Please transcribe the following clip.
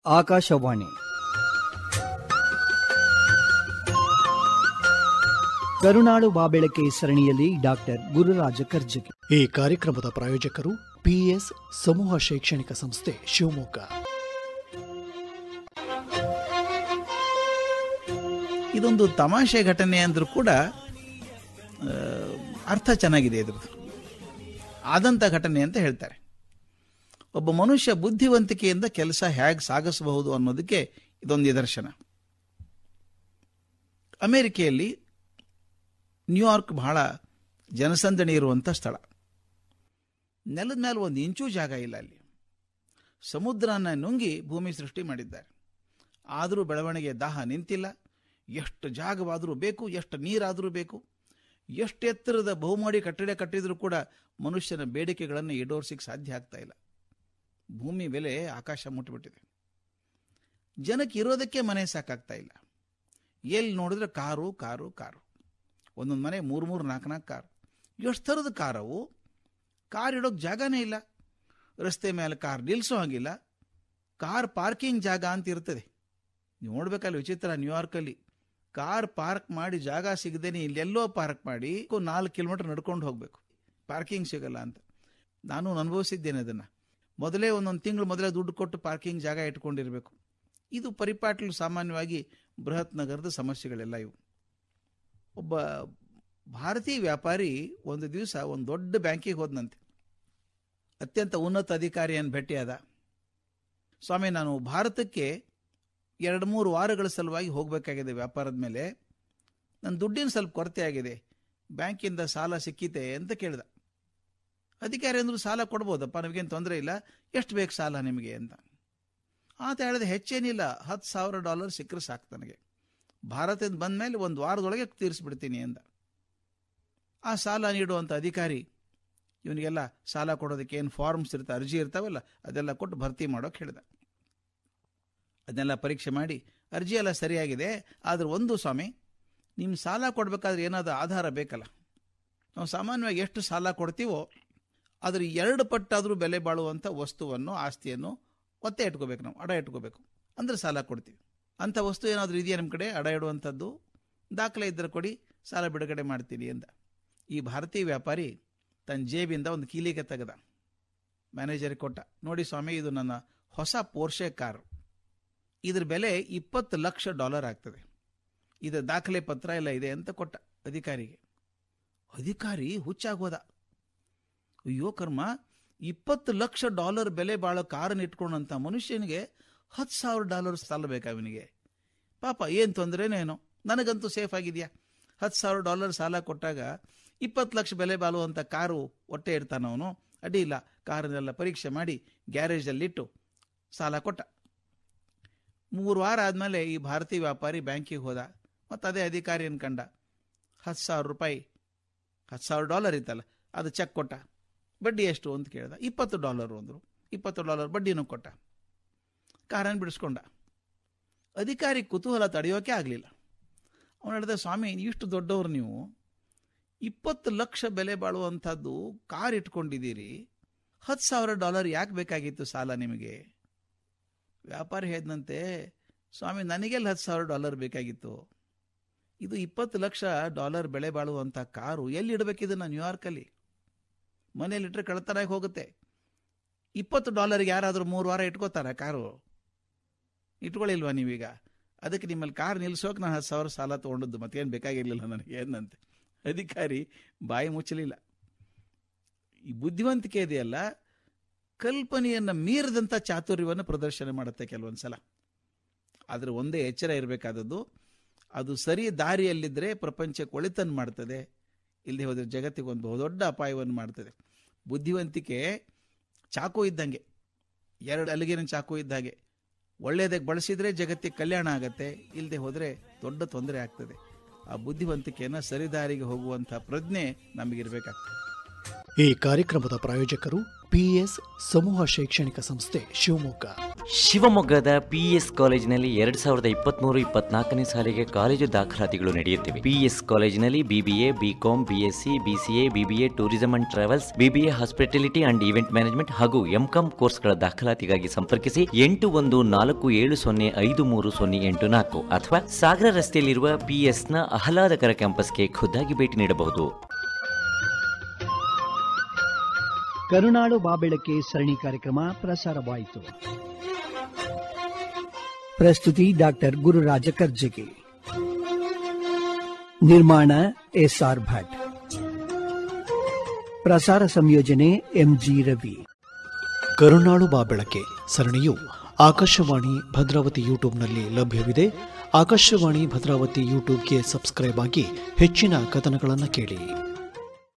ಆಕಾಶವಾಣಿ ಕರುನಾಡು ಬಾಬೆಳಕೆ ಸರಣಿಯಲ್ಲಿ ಡಾಕ್ಟರ್ ಗುರುರಾಜ ಕರ್ಜಗಿ. ಈ ಕಾರ್ಯಕ್ರಮದ ಪ್ರಾಯೋಜಕರು ಪಿಎಸ್ ಸಮೂಹ ಶೈಕ್ಷಣಿಕ ಸಂಸ್ಥೆ ಶಿವಮೊಗ್ಗ. ಇದೊಂದು ತಮಾಷೆ ಘಟನೆ ಅಂದರೂ ಕೂಡ ಅರ್ಥ ಚೆನ್ನಾಗಿದೆ. ಇದ್ರದ್ದು ಆದಂಥ ಘಟನೆ ಅಂತ ಹೇಳ್ತಾರೆ. ಒಬ್ಬ ಮನುಷ್ಯ ಬುದ್ಧಿವಂತಿಕೆಯಿಂದ ಕೆಲಸ ಹೇಗೆ ಸಾಗಿಸಬಹುದು ಅನ್ನೋದಕ್ಕೆ ಇದೊಂದು ನಿದರ್ಶನ. ಅಮೆರಿಕೆಯಲ್ಲಿ ನ್ಯೂಯಾರ್ಕ್ ಬಹಳ ಜನಸಂದಣಿ ಇರುವಂಥ ಸ್ಥಳ. ನೆಲದ ಮೇಲೆ ಒಂದು ಇಂಚೂ ಜಾಗ ಇಲ್ಲ. ಅಲ್ಲಿ ಸಮುದ್ರನ ನುಂಗಿ ಭೂಮಿ ಸೃಷ್ಟಿ ಮಾಡಿದ್ದಾರೆ. ಆದರೂ ಬೆಳವಣಿಗೆ ದಾಹ ನಿಂತಿಲ್ಲ. ಎಷ್ಟು ಜಾಗವಾದರೂ ಬೇಕು, ಎಷ್ಟು ನೀರಾದರೂ ಬೇಕು. ಎಷ್ಟು ಎತ್ತರದ ಬಹುಮಹಡಿ ಕಟ್ಟಡ ಕಟ್ಟಿದರೂ ಕೂಡ ಮನುಷ್ಯನ ಬೇಡಿಕೆಗಳನ್ನು ಈಡೇರಿಸಲಿಕ್ಕೆ ಸಾಧ್ಯ ಆಗ್ತಾ ಇಲ್ಲ. ಭೂಮಿ ಬೆಲೆ ಆಕಾಶ ಮುಟ್ಟಿಬಿಟ್ಟಿದೆ. ಜನಕ್ಕೆ ಇರೋದಕ್ಕೆ ಮನೆ ಸಾಕಾಗ್ತಾ ಇಲ್ಲ. ಎಲ್ಲಿ ನೋಡಿದ್ರೆ ಕಾರು ಕಾರು ಕಾರು. ಒಂದೊಂದು ಮನೆ 3-3, 4-4 ಕಾರು. ಎಷ್ಟು ಥರದ ಕಾರವು. ಕಾರ್ ಇಡೋಕ್ಕೆ ಜಾಗನೇ ಇಲ್ಲ. ರಸ್ತೆ ಮೇಲೆ ಕಾರ್ ನಿಲ್ಲಿಸೋ ಹಾಗಿಲ್ಲ. ಕಾರ್ ಪಾರ್ಕಿಂಗ್ ಜಾಗ ಅಂತ ಇರ್ತದೆ. ನೀವು ನೋಡ್ಬೇಕಲ್ಲ ವಿಚಿತ್ರ. ನ್ಯೂಯಾರ್ಕಲ್ಲಿ ಕಾರ್ ಪಾರ್ಕ್ ಮಾಡಿ ಜಾಗ ಸಿಗದೇನೆ ಇಲ್ಲೆಲ್ಲೋ ಪಾರ್ಕ್ ಮಾಡಿ 4 ಕಿಲೋಮೀಟರ್ ನಡ್ಕೊಂಡು ಹೋಗಬೇಕು, ಪಾರ್ಕಿಂಗ್ ಸಿಗಲ್ಲ ಅಂತ. ನಾನು ಅನುಭವಿಸಿದ್ದೇನೆ ಅದನ್ನು. ಮೊದಲೇ ಒಂದೊಂದು ತಿಂಗಳು ಮೊದಲೇ ದುಡ್ಡು ಕೊಟ್ಟು ಪಾರ್ಕಿಂಗ್ ಜಾಗ ಇಟ್ಕೊಂಡಿರಬೇಕು. ಇದು ಪರಿಪಾಟಲು ಸಾಮಾನ್ಯವಾಗಿ ಬೃಹತ್ ನಗರದ ಸಮಸ್ಯೆಗಳೆಲ್ಲ ಇವು. ಒಬ್ಬ ಭಾರತೀಯ ವ್ಯಾಪಾರಿ ಒಂದು ದಿವಸ ಒಂದು ದೊಡ್ಡ ಬ್ಯಾಂಕಿಗೆ ಹೋದನಂತೆ. ಅತ್ಯಂತ ಉನ್ನತ ಅಧಿಕಾರಿಯನ್ನು ಭೇಟಿಯಾದ. ಸ್ವಾಮಿ, ನಾನು ಭಾರತಕ್ಕೆ 2-3 ವಾರಗಳ ಸಲುವಾಗಿ ಹೋಗಬೇಕಾಗಿದೆ ವ್ಯಾಪಾರದ ಮೇಲೆ. ನನ್ನ ದುಡ್ಡಿನ ಸ್ವಲ್ಪ ಕೊರತೆ ಆಗಿದೆ, ಬ್ಯಾಂಕಿಂದ ಸಾಲ ಸಿಕ್ಕಿತೆ ಅಂತ ಕೇಳಿದ. ಅಧಿಕಾರಿ ಅಂದರು, ಸಾಲ ಕೊಡ್ಬೋದಪ್ಪ, ನಮಗೇನು ತೊಂದರೆ ಇಲ್ಲ, ಎಷ್ಟು ಬೇಕು ಸಾಲ ನಿಮಗೆ ಅಂತ. ಆತ ಹೇಳಿದೆ, ಹೆಚ್ಚೇನಿಲ್ಲ, $10,000 ಸಿಕ್ಕರೆ ಸಾಕು ನನಗೆ. ಭಾರತದಿಂದ ಬಂದ ಮೇಲೆ 1 ವಾರದೊಳಗೆ ತೀರಿಸ್ಬಿಡ್ತೀನಿ ಅಂದ. ಆ ಸಾಲ ನೀಡುವಂಥ ಅಧಿಕಾರಿ ಇವನಿಗೆಲ್ಲ ಸಾಲ ಕೊಡೋದಕ್ಕೆ ಏನು ಫಾರ್ಮ್ಸ್ ಇರ್ತಾವೆ, ಅರ್ಜಿ ಇರ್ತಾವಲ್ಲ, ಅದೆಲ್ಲ ಕೊಟ್ಟು ಭರ್ತಿ ಮಾಡೋಕೆ ಹೇಳಿದ. ಅದನ್ನೆಲ್ಲ ಪರೀಕ್ಷೆ ಮಾಡಿ ಅರ್ಜಿ ಎಲ್ಲ ಸರಿಯಾಗಿದೆ. ಆದರೆ ಒಂದು ಸ್ವಾಮಿ, ನಿಮ್ಮ ಸಾಲ ಕೊಡಬೇಕಾದ್ರೆ ಏನಾದರೂ ಆಧಾರ ಬೇಕಲ್ಲ. ನಾವು ಸಾಮಾನ್ಯವಾಗಿ ಎಷ್ಟು ಸಾಲ ಕೊಡ್ತೀವೋ ಅದ್ರ 2 ಪಟ್ಟಾದರೂ ಬೆಲೆ ಬಾಳುವಂಥ ವಸ್ತುವನ್ನು, ಆಸ್ತಿಯನ್ನು ಒತ್ತೆ ಇಟ್ಕೋಬೇಕು, ನಾವು ಅಡ ಇಟ್ಕೋಬೇಕು, ಅಂದರೆ ಸಾಲ ಕೊಡ್ತೀವಿ. ಅಂಥ ವಸ್ತು ಏನಾದರೂ ಇದೆಯಾ ನಿಮ್ಮ ಕಡೆ ಅಡ ಇಡುವಂಥದ್ದು? ದಾಖಲೆ ಇದ್ದರೆ ಕೊಡಿ, ಸಾಲ ಬಿಡುಗಡೆ ಮಾಡ್ತೀನಿ ಅಂದ. ಈ ಭಾರತೀಯ ವ್ಯಾಪಾರಿ ತನ್ನ ಜೇಬಿಂದ ಒಂದು ಕೀಲಿಗೆ ತೆಗೆದ, ಮ್ಯಾನೇಜರಿಗೆ ಕೊಟ್ಟ. ನೋಡಿ ಸ್ವಾಮಿ, ಇದು ನನ್ನ ಹೊಸ ಪೋರ್ಷೆ ಕಾರು. ಇದ್ರ ಬೆಲೆ $20 ಲಕ್ಷ ಆಗ್ತದೆ. ಇದರ ದಾಖಲೆ ಪತ್ರ ಎಲ್ಲ ಇದೆ ಅಂತ ಕೊಟ್ಟ ಅಧಿಕಾರಿಗೆ. ಅಧಿಕಾರಿ ಹುಚ್ಚಾಗೋದ. ಅಯ್ಯೋ ಕರ್ಮ, $20 ಲಕ್ಷ ಬೆಲೆ ಬಾಳೋ ಕಾರನ್ನು ಇಟ್ಕೊಂಡಂಥ ಮನುಷ್ಯನಿಗೆ $10,000 ಸಾಲ ಬೇಕಾ ಇವನಿಗೆ? ಪಾಪ, ಏನು ತೊಂದರೆನೇನೋ, ನನಗಂತೂ ಸೇಫ್ ಆಗಿದೆಯಾ. $10,000 ಸಾಲ ಕೊಟ್ಟಾಗ 20 ಲಕ್ಷ ಬೆಲೆ ಬಾಳುವಂಥ ಕಾರು ಹೊಟ್ಟೆ ಇಡ್ತಾನವನು. ಅಡ್ಡಿ ಇಲ್ಲ, ಕಾರನ್ನೆಲ್ಲ ಪರೀಕ್ಷೆ ಮಾಡಿ ಗ್ಯಾರೇಜಲ್ಲಿಟ್ಟು ಸಾಲ ಕೊಟ್ಟ. 3 ವಾರ ಆದಮೇಲೆ ಈ ಭಾರತೀಯ ವ್ಯಾಪಾರಿ ಬ್ಯಾಂಕಿಗೆ ಹೋದ. ಮತ್ತು ಅದೇ ಅಧಿಕಾರಿಯನ್ನು ಕಂಡ. $10,000 ಇತ್ತಲ್ಲ, ಅದು ಚೆಕ್ ಕೊಟ್ಟ. ಬಡ್ಡಿ ಎಷ್ಟು ಅಂತ ಕೇಳ್ದ. $20 ಅಂದರು. $20 ಬಡ್ಡಿನೂ ಕೊಟ್ಟ. ಕಾರನ್ನು ಬಿಡಿಸ್ಕೊಂಡ. ಅಧಿಕಾರಿ ಕುತೂಹಲ ತಡೆಯೋಕೆ ಆಗಲಿಲ್ಲ. ಅವನು ಹೇಳಿದ, ಸ್ವಾಮಿ, ಇಷ್ಟು ದೊಡ್ಡವರು ನೀವು, $20 ಲಕ್ಷ ಬೆಲೆ ಬಾಳುವಂಥದ್ದು ಕಾರ್ ಇಟ್ಕೊಂಡಿದ್ದೀರಿ, $10,000 ಯಾಕೆ ಬೇಕಾಗಿತ್ತು ಸಾಲ ನಿಮಗೆ? ವ್ಯಾಪಾರಿ ಹೇಳಿದಂತೆ, ಸ್ವಾಮಿ, ನನಗೆಲ್ಲ $10,000 ಬೇಕಾಗಿತ್ತು. ಇದು $20 ಲಕ್ಷ ಬೆಲೆ ಬಾಳುವಂಥ ಕಾರು ಎಲ್ಲಿ ಇಡಬೇಕಿದನ್ನು? ನ್ಯೂಯಾರ್ಕಲ್ಲಿ ಮನೇಲಿಟ್ಟರೆ ಕಳ್ತನಾಗಿ ಹೋಗುತ್ತೆ. $20 ಯಾರಾದರೂ 3 ವಾರ ಇಟ್ಕೋತಾರೆ ಕಾರು? ಇಟ್ಕೊಳ್ಳಿಲ್ವಾ ನೀವೀಗ? ಅದಕ್ಕೆ ನಿಮ್ಮಲ್ಲಿ ಕಾರ್ ನಿಲ್ಲಿಸೋಕೆ ನಾನು $10,000 ಸಾಲ ತೊಗೊಂಡದ್ದು, ಮತ್ತೇನು ಬೇಕಾಗಿರಲಿಲ್ಲ ನನಗೆ ಏನಂತೆ. ಅಧಿಕಾರಿ ಬಾಯಿ ಮುಚ್ಚಲಿಲ್ಲ. ಈ ಬುದ್ಧಿವಂತಿಕೆ ಇದೆಯಲ್ಲ, ಕಲ್ಪನೆಯನ್ನು ಮೀರಿದಂಥ ಚಾತುರ್ಯವನ್ನು ಪ್ರದರ್ಶನ ಮಾಡುತ್ತೆ ಕೆಲವೊಂದು ಸಲ. ಆದರೆ ಒಂದೇ ಎಚ್ಚರ ಇರಬೇಕಾದದ್ದು, ಅದು ಸರಿ ದಾರಿಯಲ್ಲಿದ್ದರೆ ಪ್ರಪಂಚಕ್ಕೆ ಒಳಿತನ್ನು ಮಾಡ್ತದೆ, ಇಲ್ಲದೆ ಹೋದರೆ ಜಗತ್ತಿಗೆ ಒಂದು ಬಹುದೊಡ್ಡ ಅಪಾಯವನ್ನು ಮಾಡ್ತದೆ. ಬುದ್ಧಿವಂತಿಕೆ ಚಾಕು ಇದ್ದಂಗೆ, 2 ಅಲಗಿನ ಚಾಕು ಇದ್ದಾಗೆ. ಒಳ್ಳೆಯದಕ್ಕೆ ಬಳಸಿದರೆ ಜಗತ್ತಿಗೆ ಕಲ್ಯಾಣ ಆಗತ್ತೆ, ಇಲ್ಲದೆ ಹೋದರೆ ದೊಡ್ಡ ತೊಂದರೆ ಆಗ್ತದೆ. ಆ ಬುದ್ಧಿವಂತಿಕೆಯನ್ನು ಸರಿದಾರಿಗೆ ಹೋಗುವಂಥ ಪ್ರಜ್ಞೆ ನಮಗಿರಬೇಕಾಗ್ತದೆ. ಈ ಕಾರ್ಯಕ್ರಮದ ಪ್ರಾಯೋಜಕರು ಪಿಎಸ್ ಸಮೂಹ ಶೈಕ್ಷಣಿಕ ಸಂಸ್ಥೆ ಶಿವಮೊಗ್ಗ. ಶಿವಮೊಗ್ಗದ ಪಿಎಸ್ ಕಾಲೇಜಿನಲ್ಲಿ 2023-24ನೇ ಸಾಲಿಗೆ ಕಾಲೇಜು ದಾಖಲಾತಿಗಳು ನಡೆಯುತ್ತಿವೆ. ಪಿಎಸ್ ಕಾಲೇಜಿನಲ್ಲಿ BBA, BCom, BSc, BCA, BBA tourism and travels, BBA hospitality and event management ಹಾಗೂ MCom ಕೋರ್ಸ್ಗಳ ದಾಖಲಾತಿಗಾಗಿ ಸಂಪರ್ಕಿಸಿ 8147053084 ಅಥವಾ ಸಾಗರ ರಸ್ತೆಯಲ್ಲಿರುವ ಪಿಎಸ್ನ ಆಹ್ಲಾದಕರ ಕ್ಯಾಂಪಸ್ಗೆ ಖುದ್ದಾಗಿ ಭೇಟಿ ನೀಡಬಹುದು. ಕರುನಾಡು ಬಾಬೆಳಕೆ ಸರಣಿ ಕಾರ್ಯಕ್ರಮ ಪ್ರಸಾರವಾಯಿತು. ಪ್ರಸ್ತುತಿ ಡಾಕ್ಟರ್ ಗುರುರಾಜ ಕರ್ಜಗಿ. ನಿರ್ಮಾಣ SR ಭಟ್. ಪ್ರಸಾರ ಸಂಯೋಜನೆ MG ರವಿ. ಕರುನಾಡು ಬಾಬೆಳಕೆ ಸರಣಿಯು ಆಕಾಶವಾಣಿ ಭದ್ರಾವತಿ ಯೂಟ್ಯೂಬ್ನಲ್ಲಿ ಲಭ್ಯವಿದೆ. ಆಕಾಶವಾಣಿ ಭದ್ರಾವತಿ ಯೂಟ್ಯೂಬ್ಗೆ ಸಬ್ಸ್ಕ್ರೈಬ್ ಆಗಿ ಹೆಚ್ಚಿನ ಕಥನಗಳನ್ನು ಕೇಳಿ.